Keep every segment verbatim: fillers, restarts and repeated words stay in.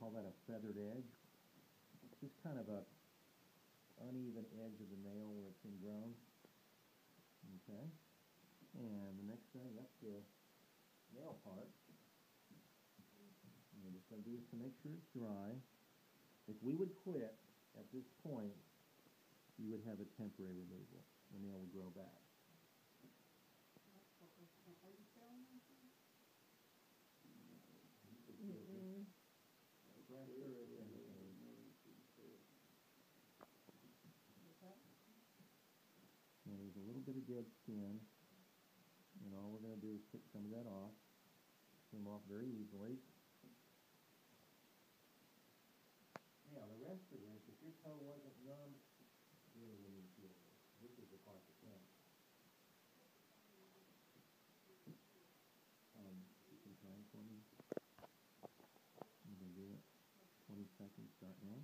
call that a feathered edge. It's just kind of a uneven edge of the nail where it's ingrown. Okay. And the next thing, that's the nail part. And we're just going to do this to make sure it's dry. If we would quit at this point, you would have a temporary removal. The nail would grow back. Are you filming anything? Mm-mm. Pressure is in the Now there's a little bit of dead skin, and all we're going to do is pick some of that off. Came off very easily. Now the rest of this, if your toe wasn't numb, you really wouldn't even feel this. This is the part that counts. Um, you can time for me. You can do it. twenty seconds, start now.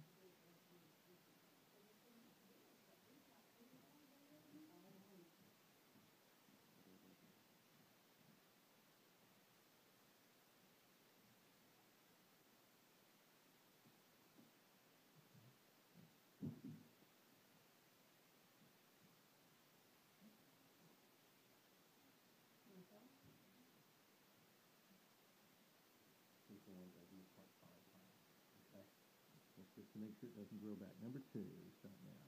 Keep the ones I do part five times. Okay? That's just to make sure it doesn't grow back. Number two, start now.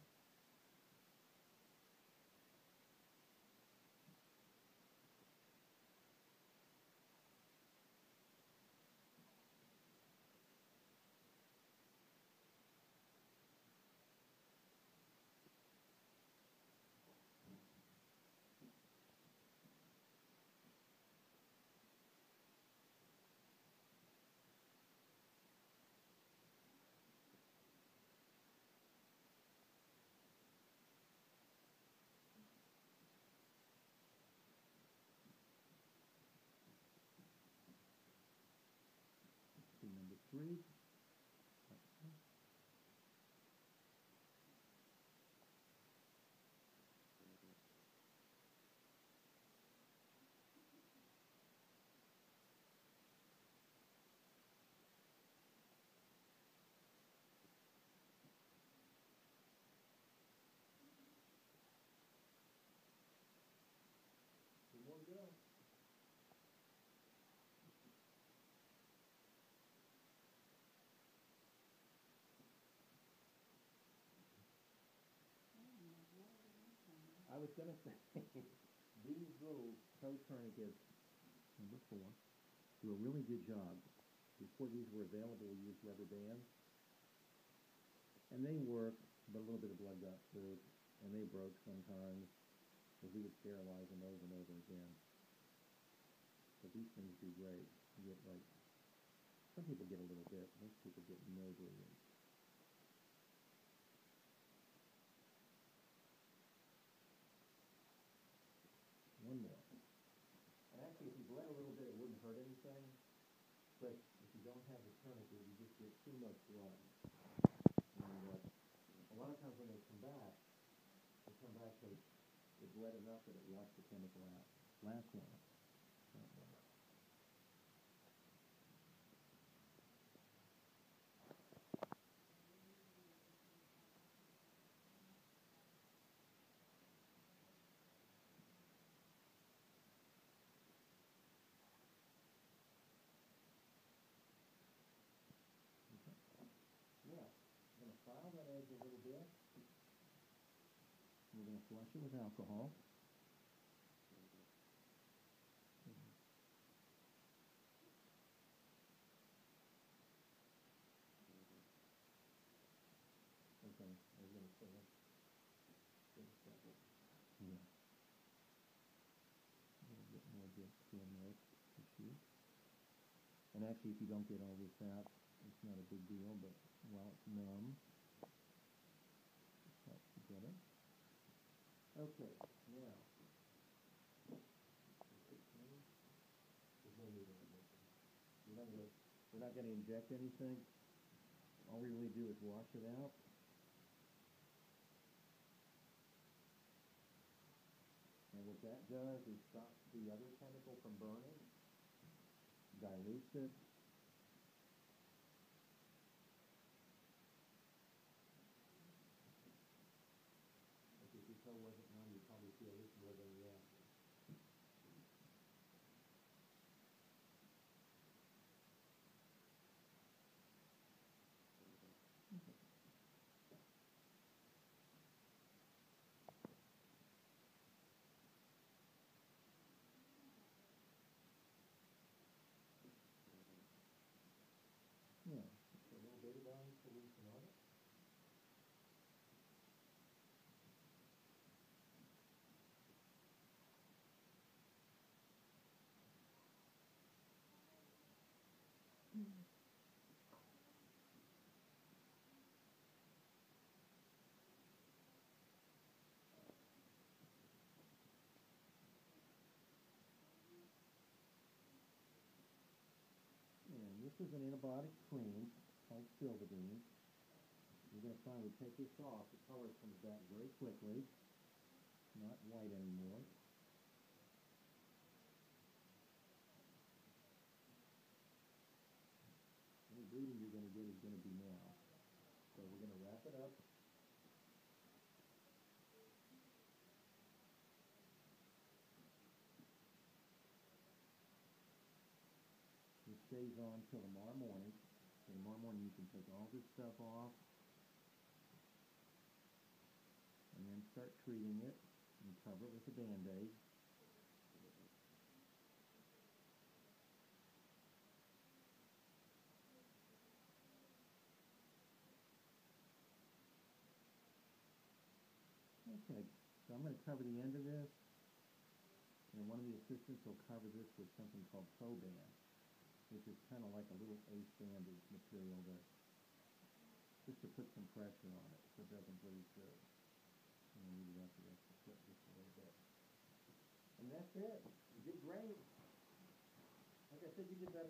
See number three. Two more to go. I was going to say, these little toe tourniquets, number four, do a really good job. Before these were available, we used rubber bands. And they work, but a little bit of blood got through, and they broke sometimes, because we would sterilize them over and over again. But these things do great. You get like, some people get a little bit, most people get no bleeding. One more. And actually, if you bled a little bit, it wouldn't hurt anything. But if you don't have the tourniquet, you just get too much blood. And uh, a lot of times when they come back, they come back because it bled enough that it washed the chemical out. Last one. Now, I'm going to file that edge a little bit. We're going to flush it with alcohol. Okay, I was going to say that. Just a second. Yeah. A little bit more dead skin there, tissue. And actually, if you don't get all this out, it's not a big deal, but while it's numb, it helps to get it. Okay, now, there's no needle in this. We're not going to, we're not going to inject anything. All we really do is wash it out. And what that does is stop the other chemical from burning, dilutes it, toe wasn't numb, you'd probably feel this more than the after. Yeah, just a little betadine solution on it. And this is an antibiotic cream called Silvadene. You're going to find we take this off, the color comes back very quickly. It's not white anymore. Any bleeding you're going to get is going to be now. So we're going to wrap it up. It stays on till tomorrow morning. So tomorrow morning you can take all this stuff off and then start treating it and cover it with a Band-Aid. Okay, so I'm going to cover the end of this, and one of the assistants will cover this with something called Proban, which is kind of like a little ace bandage material to, just to put some pressure on it so it doesn't bleed through. And then we'll wrap the rest of the foot just a little bit. And that's it. You did great. Like I said, you did better